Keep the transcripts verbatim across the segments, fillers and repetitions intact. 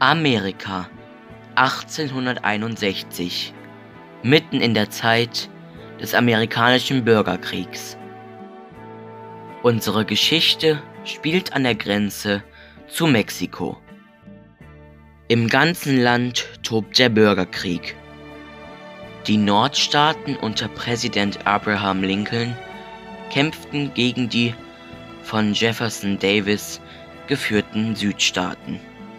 Amerika, achtzehnhunderteinundsechzig, mitten in der Zeit des amerikanischen Bürgerkriegs. Unsere Geschichte spielt an der Grenze zu Mexiko. Im ganzen Land tobt der Bürgerkrieg. Die Nordstaaten unter Präsident Abraham Lincoln kämpften gegen die von Jefferson Davis geführten Südstaaten.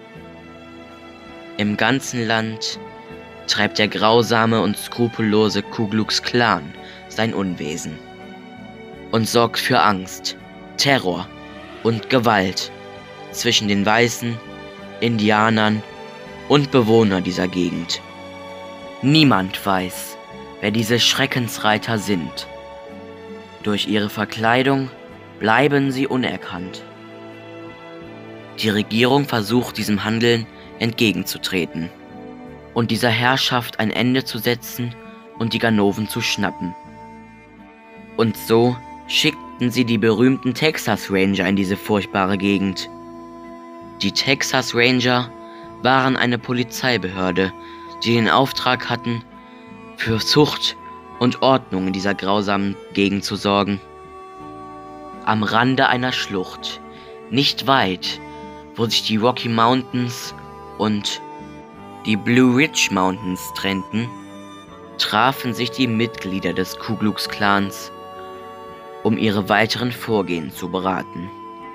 Im ganzen Land treibt der grausame und skrupellose Ku Klux Klan sein Unwesen und sorgt für Angst, Terror und Gewalt zwischen den Weißen, Indianern und Bewohnern dieser Gegend. Niemand weiß, wer diese Schreckensreiter sind. Durch ihre Verkleidung bleiben sie unerkannt. Die Regierung versucht, diesem Handeln entgegenzutreten und dieser Herrschaft ein Ende zu setzen und die Ganoven zu schnappen. Und so schickten sie die berühmten Texas Ranger in diese furchtbare Gegend. Die Texas Ranger waren eine Polizeibehörde, die den Auftrag hatten, für Zucht und Ordnung in dieser grausamen Gegend zu sorgen. Am Rande einer Schlucht, nicht weit, wo sich die Rocky Mountains und die Blue Ridge Mountains trennten, trafen sich die Mitglieder des Ku Klux Klans, um ihre weiteren Vorgehen zu beraten.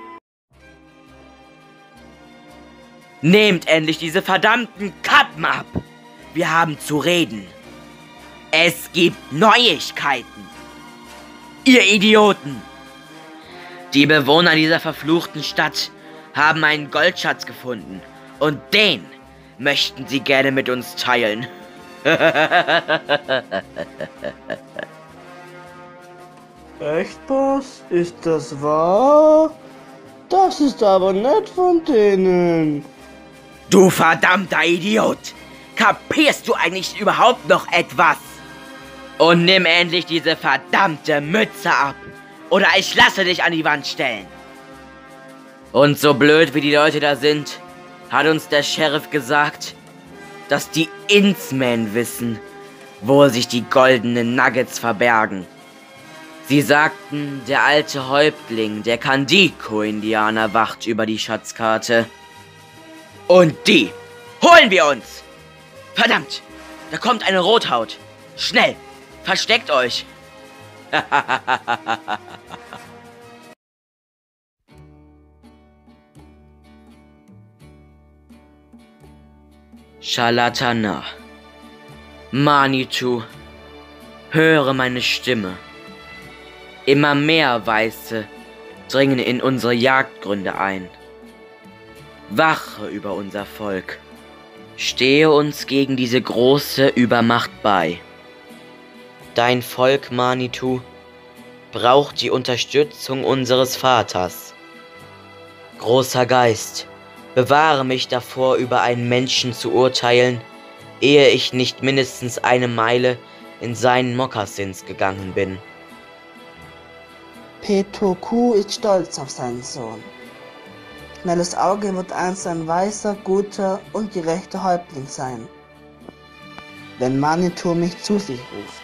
Nehmt endlich diese verdammten Kappen ab! Wir haben zu reden. Es gibt Neuigkeiten. Ihr Idioten! Die Bewohner dieser verfluchten Stadt haben einen Goldschatz gefunden und den möchten sie gerne mit uns teilen. Echt, Boss? Ist das wahr? Das ist aber nett von denen. Du verdammter Idiot! Kapierst du eigentlich überhaupt noch etwas? Und nimm endlich diese verdammte Mütze ab, oder ich lasse dich an die Wand stellen. Und so blöd wie die Leute da sind, hat uns der Sheriff gesagt, dass die Innsmen wissen, wo sich die goldenen Nuggets verbergen. Sie sagten, der alte Häuptling der Candico-Indianer wacht über die Schatzkarte. Und die holen wir uns! Verdammt, da kommt eine Rothaut. Schnell, versteckt euch! Shalatana, Manitou, höre meine Stimme. Immer mehr Weiße dringen in unsere Jagdgründe ein. Wache über unser Volk. Stehe uns gegen diese große Übermacht bei. Dein Volk, Manitou, braucht die Unterstützung unseres Vaters. Großer Geist, bewahre mich davor, über einen Menschen zu urteilen, ehe ich nicht mindestens eine Meile in seinen Mokassins gegangen bin. Petoku ist stolz auf seinen Sohn. Schnelles Auge wird einst ein weißer, guter und gerechter Häuptling sein, wenn Manitou mich zu sich ruft.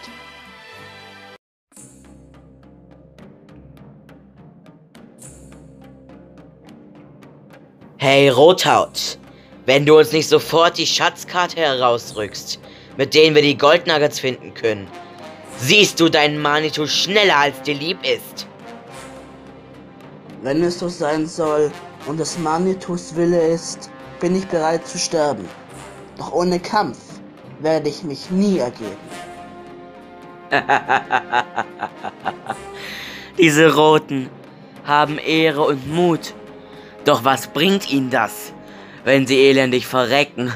Hey Rothaut, wenn du uns nicht sofort die Schatzkarte herausrückst, mit denen wir die Goldnuggets finden können, siehst du deinen Manitou schneller, als dir lieb ist. Wenn es so sein soll und es Manitous Wille ist, bin ich bereit zu sterben. Doch ohne Kampf werde ich mich nie ergeben. Diese Roten haben Ehre und Mut. Doch was bringt ihnen das, wenn sie elendig verrecken?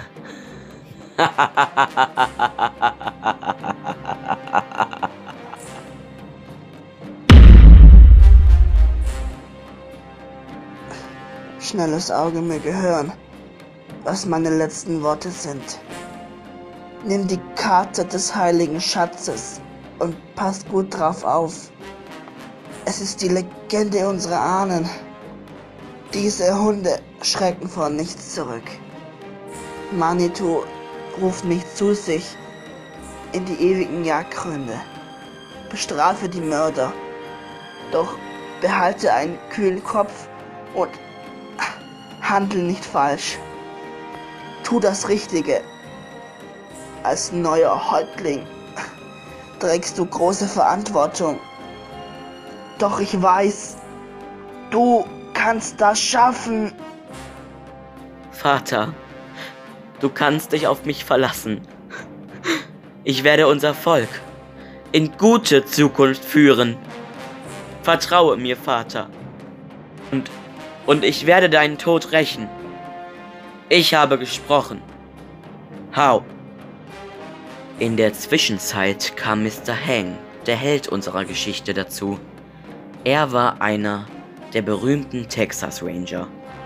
Schnelles Auge, mir gehören, was meine letzten Worte sind. Nimm die Karte des heiligen Schatzes und passt gut drauf auf. Es ist die Legende unserer Ahnen. Diese Hunde schrecken vor nichts zurück. Manitou ruft mich zu sich in die ewigen Jagdgründe. Bestrafe die Mörder, doch behalte einen kühlen Kopf und handle nicht falsch. Tu das Richtige. Als neuer Häuptling trägst du große Verantwortung. Doch ich weiß, du kannst das schaffen. Vater, du kannst dich auf mich verlassen. Ich werde unser Volk in gute Zukunft führen. Vertraue mir, Vater. Und, und ich werde deinen Tod rächen. Ich habe gesprochen. Hau. In der Zwischenzeit kam Mister Hang, der Held unserer Geschichte, dazu. Er war einer der berühmten Texas Ranger.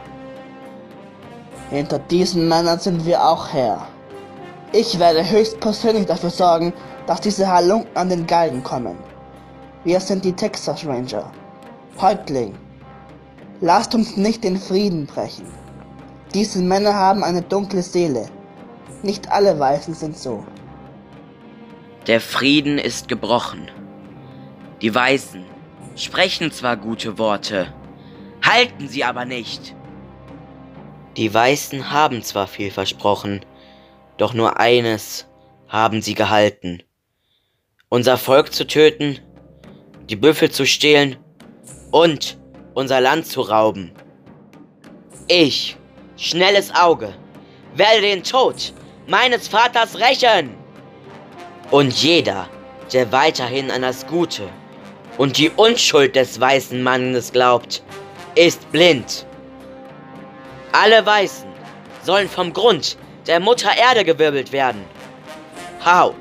Hinter diesen Männern sind wir auch her. Ich werde höchstpersönlich dafür sorgen, dass diese Halunken an den Galgen kommen. Wir sind die Texas Ranger. Häuptling, lasst uns nicht den Frieden brechen. Diese Männer haben eine dunkle Seele. Nicht alle Weißen sind so. Der Frieden ist gebrochen. Die Weißen sprechen zwar gute Worte, halten sie aber nicht. Die Weißen haben zwar viel versprochen, doch nur eines haben sie gehalten: unser Volk zu töten, die Büffel zu stehlen und unser Land zu rauben. Ich, Schnelles Auge, werde den Tod meines Vaters rächen. Und jeder, der weiterhin an das Gute und die Unschuld des weißen Mannes glaubt, ist blind. Alle Weißen sollen vom Grund der Mutter Erde gewirbelt werden. Hau!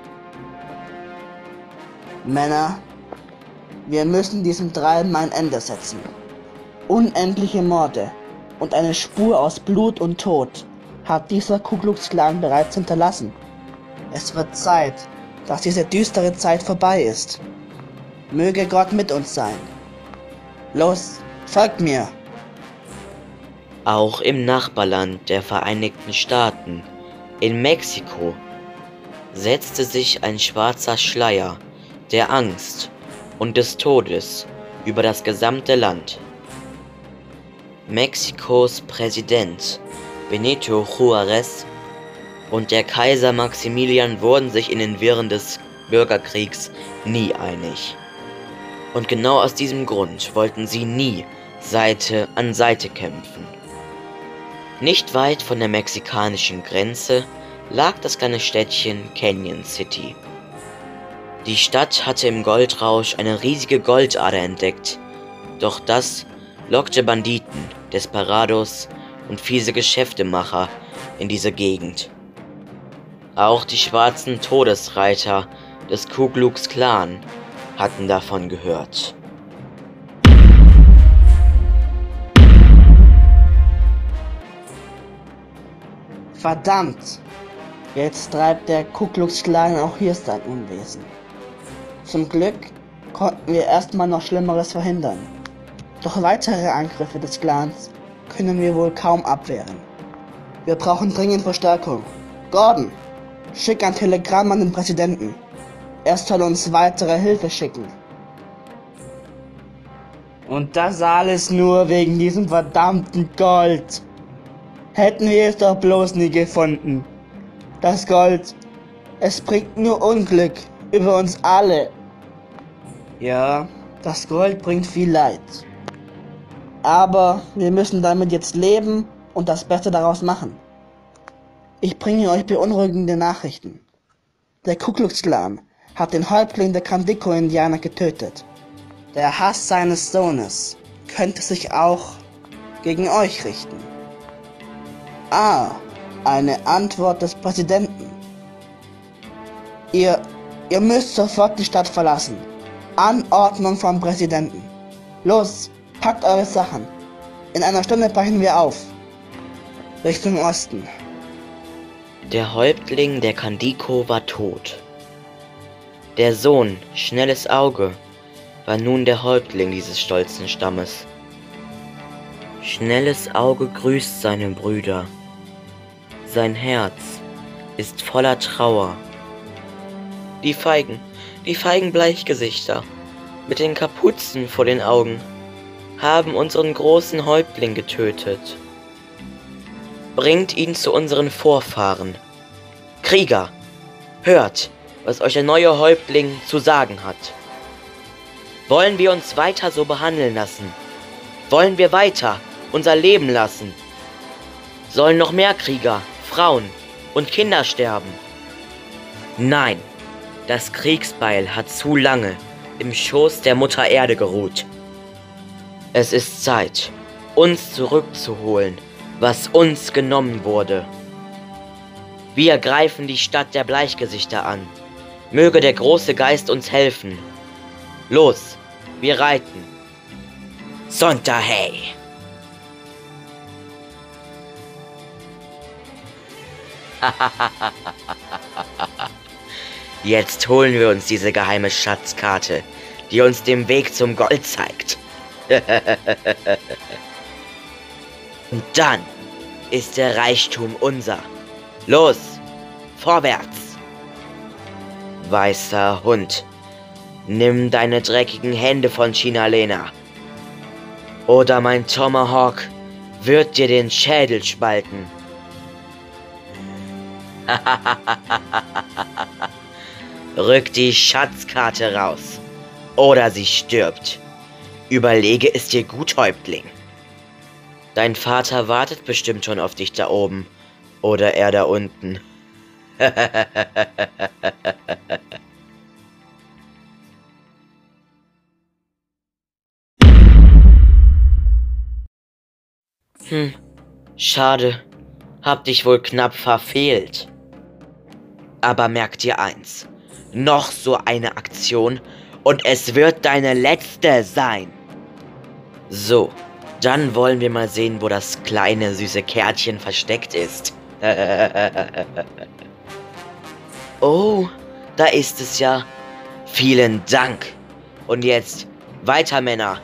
Männer, wir müssen diesem Treiben ein Ende setzen. Unendliche Morde und eine Spur aus Blut und Tod hat dieser Ku Klux Klan bereits hinterlassen. Es wird Zeit, dass diese düstere Zeit vorbei ist. Möge Gott mit uns sein. Los, folgt mir! Auch im Nachbarland der Vereinigten Staaten, in Mexiko, setzte sich ein schwarzer Schleier der Angst und des Todes über das gesamte Land. Mexikos Präsident Benito Juárez und der Kaiser Maximilian wurden sich in den Wirren des Bürgerkriegs nie einig. Und genau aus diesem Grund wollten sie nie Seite an Seite kämpfen. Nicht weit von der mexikanischen Grenze lag das kleine Städtchen Canyon City. Die Stadt hatte im Goldrausch eine riesige Goldader entdeckt, doch das lockte Banditen, Desperados und fiese Geschäftemacher in diese Gegend. Auch die schwarzen Todesreiter des Ku Klux Klan hatten davon gehört. Verdammt! Jetzt treibt der Ku Klux Klan auch hier sein Unwesen. Zum Glück konnten wir erstmal noch Schlimmeres verhindern. Doch weitere Angriffe des Clans können wir wohl kaum abwehren. Wir brauchen dringend Verstärkung. Gordon, schick ein Telegramm an den Präsidenten. Er soll uns weitere Hilfe schicken. Und das alles nur wegen diesem verdammten Gold. Hätten wir es doch bloß nie gefunden. Das Gold, es bringt nur Unglück über uns alle. Ja, das Gold bringt viel Leid. Aber wir müssen damit jetzt leben und das Beste daraus machen. Ich bringe euch beunruhigende Nachrichten. Der Ku Klux Klan hat den Häuptling der Candico-Indianer getötet. Der Hass seines Sohnes könnte sich auch gegen euch richten. Ah, eine Antwort des Präsidenten. Ihr, ihr müsst sofort die Stadt verlassen. Anordnung vom Präsidenten. Los, packt eure Sachen. In einer Stunde brechen wir auf. Richtung Osten. Der Häuptling der Candico war tot. Der Sohn, Schnelles Auge, war nun der Häuptling dieses stolzen Stammes. Schnelles Auge grüßt seine Brüder. Sein Herz ist voller Trauer. Die Feigen, die feigen Bleichgesichter mit den Kapuzen vor den Augen haben unseren großen Häuptling getötet. Bringt ihn zu unseren Vorfahren. Krieger, hört, was euch der neue Häuptling zu sagen hat. Wollen wir uns weiter so behandeln lassen? Wollen wir weiter unser Leben lassen? Sollen noch mehr Krieger, Frauen und Kinder sterben? Nein, das Kriegsbeil hat zu lange im Schoß der Mutter Erde geruht. Es ist Zeit, uns zurückzuholen, was uns genommen wurde. Wir greifen die Stadt der Bleichgesichter an. Möge der große Geist uns helfen. Los, wir reiten. Sonntahey! Jetzt holen wir uns diese geheime Schatzkarte, die uns den Weg zum Gold zeigt. Und dann ist der Reichtum unser. Los, vorwärts! Weißer Hund, nimm deine dreckigen Hände von Chinalena. Oder mein Tomahawk wird dir den Schädel spalten. Rück die Schatzkarte raus, oder sie stirbt. Überlege es dir gut, Häuptling. Dein Vater wartet bestimmt schon auf dich da oben, oder er da unten. Hm, schade, hab dich wohl knapp verfehlt. Aber merk dir eins, noch so eine Aktion und es wird deine letzte sein. So, dann wollen wir mal sehen, wo das kleine süße Kärtchen versteckt ist. Oh, da ist es ja. Vielen Dank. Und jetzt weiter, Männer.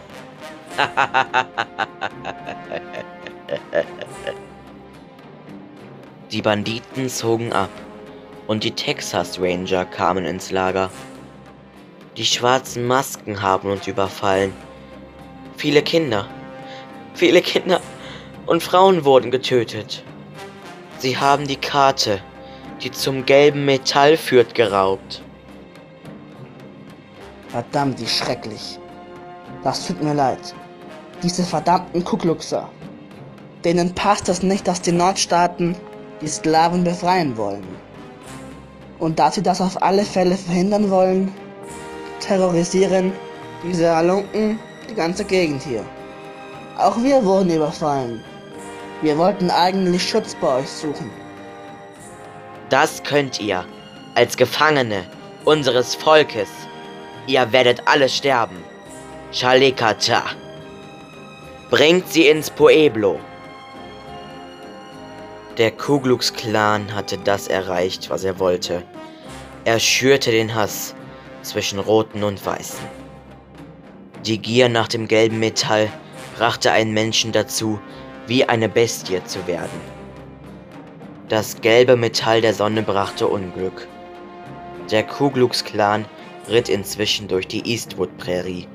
Die Banditen zogen ab und die Texas Ranger kamen ins Lager. Die schwarzen Masken haben uns überfallen. Viele Kinder, viele Kinder und Frauen wurden getötet. Sie haben die Karte, die zum gelben Metall führt, geraubt. Verdammt, wie schrecklich. Das tut mir leid. Diese verdammten Kukluxer. Denen passt es nicht, dass die Nordstaaten die Sklaven befreien wollen. Und da sie das auf alle Fälle verhindern wollen, terrorisieren diese Halunken die ganze Gegend hier. Auch wir wurden überfallen. Wir wollten eigentlich Schutz bei euch suchen. Das könnt ihr, als Gefangene unseres Volkes. Ihr werdet alle sterben. Chalekata. Bringt sie ins Pueblo. Der Ku Klux Klan hatte das erreicht, was er wollte. Er schürte den Hass zwischen Roten und Weißen. Die Gier nach dem gelben Metall brachte einen Menschen dazu, wie eine Bestie zu werden. Das gelbe Metall der Sonne brachte Unglück. Der Ku Klux Klan ritt inzwischen durch die Eastwood-Prärie.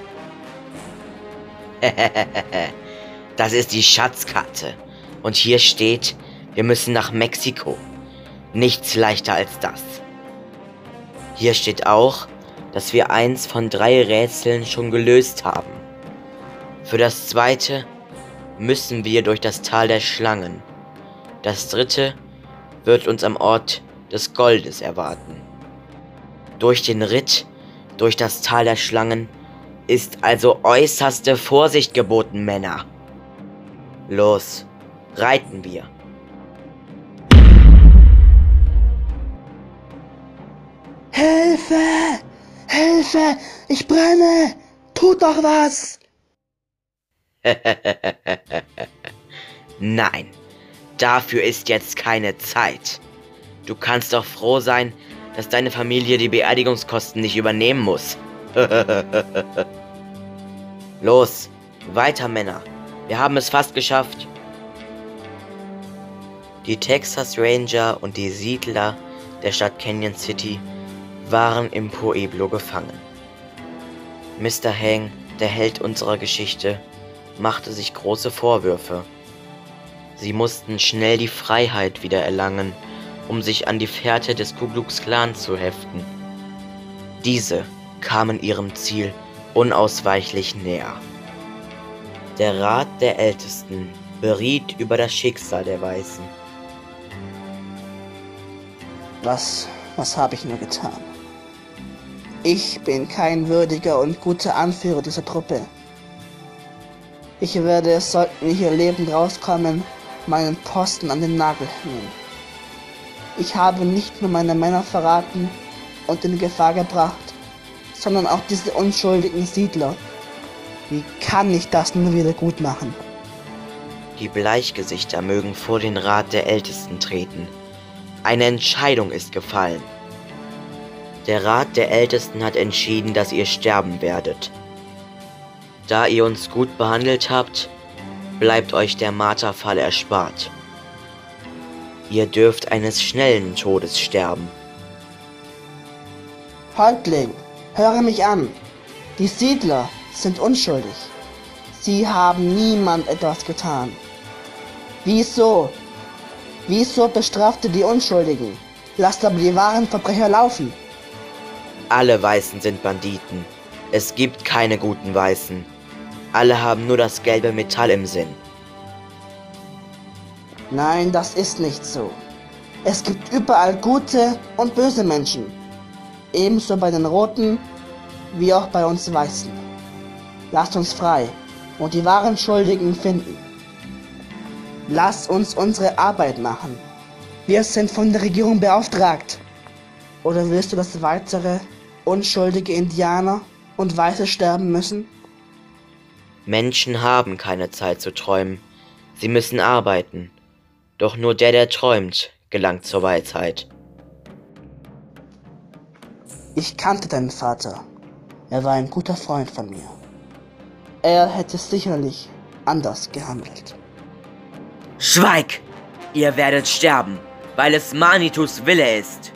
Das ist die Schatzkarte. Und hier steht, wir müssen nach Mexiko. Nichts leichter als das. Hier steht auch, dass wir eins von drei Rätseln schon gelöst haben. Für das zweite müssen wir durch das Tal der Schlangen. Das dritte wird uns am Ort des Goldes erwarten. Durch den Ritt durch das Tal der Schlangen ist also äußerste Vorsicht geboten, Männer. Los, reiten wir. Hilfe! Hilfe! Ich brenne! Tut doch was! Nein, dafür ist jetzt keine Zeit. Du kannst doch froh sein, dass deine Familie die Beerdigungskosten nicht übernehmen muss. Los, weiter, Männer. Wir haben es fast geschafft. Die Texas Ranger und die Siedler der Stadt Canyon City waren im Pueblo gefangen. Mister Hang, der Held unserer Geschichte, machte sich große Vorwürfe. Sie mussten schnell die Freiheit wieder erlangen, um sich an die Fährte des Ku Klux Klan zu heften. Diese kamen ihrem Ziel unausweichlich näher. Der Rat der Ältesten beriet über das Schicksal der Weißen. Was, was habe ich nur getan? Ich bin kein würdiger und guter Anführer dieser Truppe. Ich werde, sollten wir hier lebend rauskommen, meinen Posten an den Nagel hängen. Ich habe nicht nur meine Männer verraten und in Gefahr gebracht, sondern auch diese unschuldigen Siedler. Wie kann ich das nur wieder gut machen? Die Bleichgesichter mögen vor den Rat der Ältesten treten. Eine Entscheidung ist gefallen. Der Rat der Ältesten hat entschieden, dass ihr sterben werdet. Da ihr uns gut behandelt habt, bleibt euch der Marterfall erspart. Ihr dürft eines schnellen Todes sterben. Häuptling, höre mich an. Die Siedler sind unschuldig. Sie haben niemand etwas getan. Wieso? Wieso bestraft ihr die Unschuldigen? Lasst aber die wahren Verbrecher laufen. Alle Weißen sind Banditen. Es gibt keine guten Weißen. Alle haben nur das gelbe Metall im Sinn. Nein, das ist nicht so. Es gibt überall gute und böse Menschen. Ebenso bei den Roten wie auch bei uns Weißen. Lasst uns frei und die wahren Schuldigen finden. Lasst uns unsere Arbeit machen. Wir sind von der Regierung beauftragt. Oder willst du, dass weitere unschuldige Indianer und Weiße sterben müssen? Menschen haben keine Zeit zu träumen. Sie müssen arbeiten. Doch nur der, der träumt, gelangt zur Weisheit. Ich kannte deinen Vater. Er war ein guter Freund von mir. Er hätte sicherlich anders gehandelt. Schweig! Ihr werdet sterben, weil es Manitus Wille ist.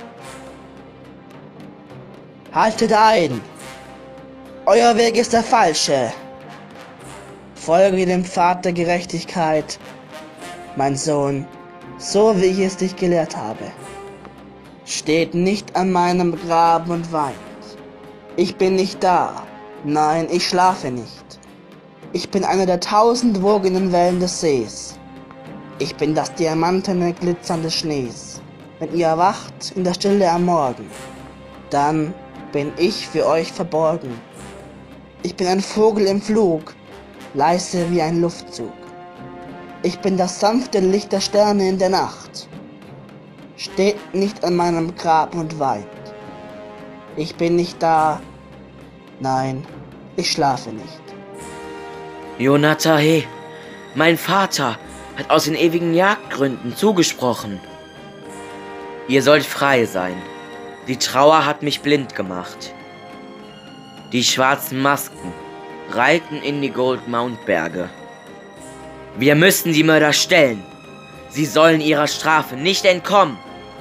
Haltet ein! Euer Weg ist der falsche. Folge dem Pfad der Gerechtigkeit, mein Sohn, so wie ich es dich gelehrt habe. Steht nicht an meinem Grab und weint. Ich bin nicht da. Nein, ich schlafe nicht. Ich bin einer der tausend wogenden Wellen des Sees. Ich bin das diamantene Glitzern des Schnees. Wenn ihr erwacht in der Stille am Morgen, dann bin ich für euch verborgen. Ich bin ein Vogel im Flug, leise wie ein Luftzug. Ich bin das sanfte Licht der Sterne in der Nacht. Steht nicht an meinem Grab und weint. Ich bin nicht da. Nein, ich schlafe nicht. Jonatahe, mein Vater hat aus den ewigen Jagdgründen zugesprochen. Ihr sollt frei sein. Die Trauer hat mich blind gemacht. Die schwarzen Masken reiten in die Gold Mount Berge. Wir müssen die Mörder stellen. Sie sollen ihrer Strafe nicht entkommen.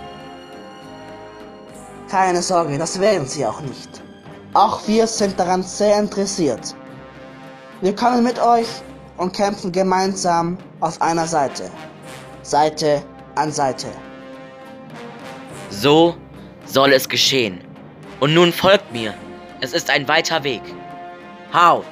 Keine Sorge, das werden sie auch nicht. Auch wir sind daran sehr interessiert. Wir kommen mit euch und kämpfen gemeinsam auf einer Seite. Seite an Seite. So soll es geschehen. Und nun folgt mir. Es ist ein weiter Weg. Hau!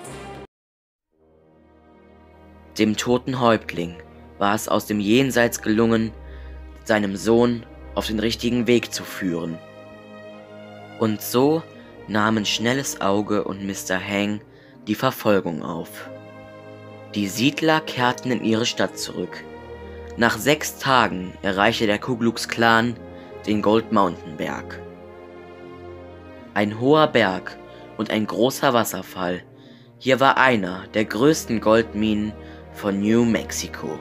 Dem toten Häuptling war es aus dem Jenseits gelungen, seinem Sohn auf den richtigen Weg zu führen. Und so nahmen Schnelles Auge und Mister Hang die Verfolgung auf. Die Siedler kehrten in ihre Stadt zurück. Nach sechs Tagen erreichte der Ku Klux Klan den Gold Mountain Berg. Ein hoher Berg und ein großer Wasserfall. Hier war einer der größten Goldminen von New Mexico.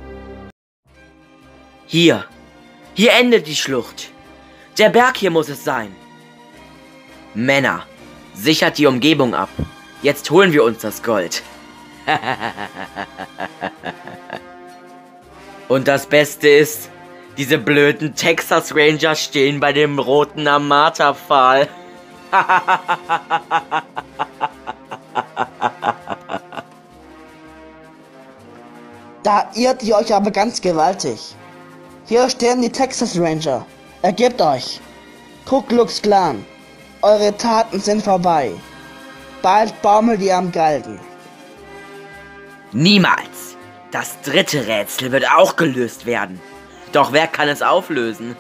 Hier, hier endet die Schlucht. Der Berg hier muss es sein. Männer, sichert die Umgebung ab. Jetzt holen wir uns das Gold. Und das Beste ist, diese blöden Texas Ranger stehen bei dem roten Amata-Pfahl. Da irrt ihr euch aber ganz gewaltig. Hier stehen die Texas Ranger. Ergebt euch. Ku Klux Klan. Eure Taten sind vorbei. Bald baumelt ihr am Galgen. Niemals! Das dritte Rätsel wird auch gelöst werden. Doch wer kann es auflösen?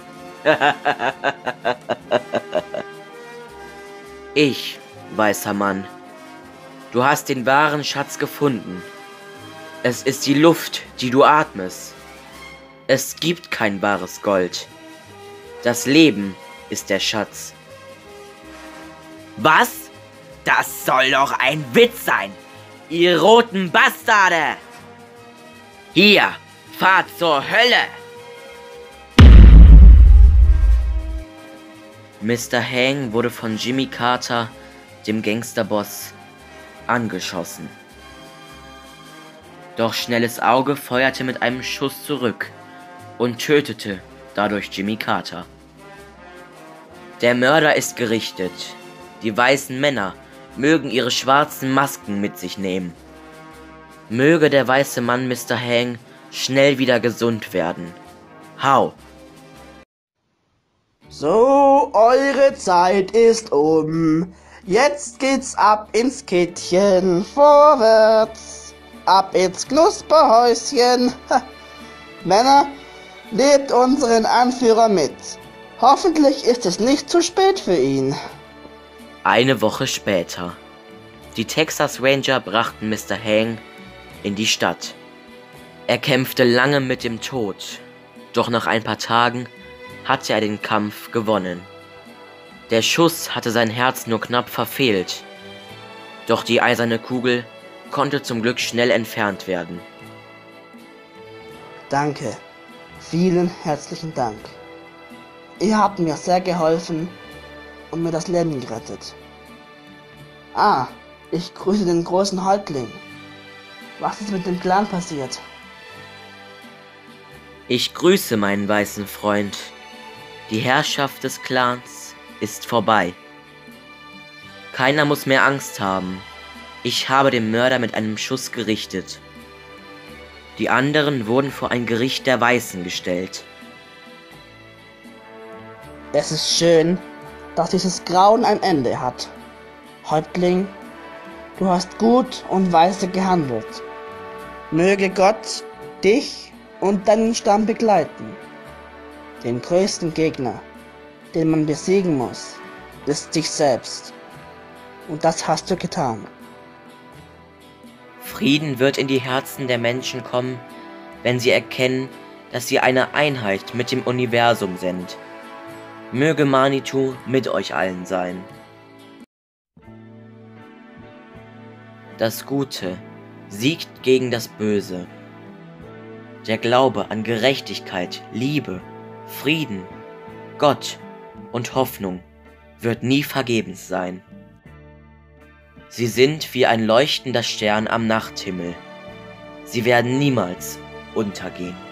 Ich, weißer Mann. Du hast den wahren Schatz gefunden. Es ist die Luft, die du atmest. Es gibt kein wahres Gold. Das Leben ist der Schatz. Was? Das soll doch ein Witz sein, ihr roten Bastarde! Hier, fahrt zur Hölle! Mister Hang wurde von Jimmy Carter, dem Gangsterboss, angeschossen. Doch Schnelles Auge feuerte mit einem Schuss zurück und tötete dadurch Jimmy Carter. Der Mörder ist gerichtet. Die weißen Männer mögen ihre schwarzen Masken mit sich nehmen. Möge der weiße Mann Mister Hang schnell wieder gesund werden. Hau! So, eure Zeit ist um. Jetzt geht's ab ins Kittchen. Vorwärts. Ab ins Knusperhäuschen. Ha. Männer, lebt unseren Anführer mit. Hoffentlich ist es nicht zu spät für ihn. Eine Woche später. Die Texas Ranger brachten Mister Hang in die Stadt. Er kämpfte lange mit dem Tod, doch nach ein paar Tagen hatte er den Kampf gewonnen. Der Schuss hatte sein Herz nur knapp verfehlt, doch die eiserne Kugel konnte zum Glück schnell entfernt werden. Danke. Vielen herzlichen Dank. Ihr habt mir sehr geholfen und mir das Leben gerettet. Ah, ich grüße den großen Häuptling. Was ist mit dem Clan passiert? Ich grüße meinen weißen Freund. Die Herrschaft des Clans ist vorbei. Keiner muss mehr Angst haben. Ich habe den Mörder mit einem Schuss gerichtet. Die anderen wurden vor ein Gericht der Weißen gestellt. Es ist schön, dass dieses Grauen ein Ende hat. Häuptling, du hast gut und weise gehandelt. Möge Gott dich und deinen Stamm begleiten. Den größten Gegner, den man besiegen muss, ist sich selbst. Und das hast du getan. Frieden wird in die Herzen der Menschen kommen, wenn sie erkennen, dass sie eine Einheit mit dem Universum sind. Möge Manitou mit euch allen sein. Das Gute siegt gegen das Böse. Der Glaube an Gerechtigkeit, Liebe, Frieden, Gott und Hoffnung wird nie vergebens sein. Sie sind wie ein leuchtender Stern am Nachthimmel. Sie werden niemals untergehen.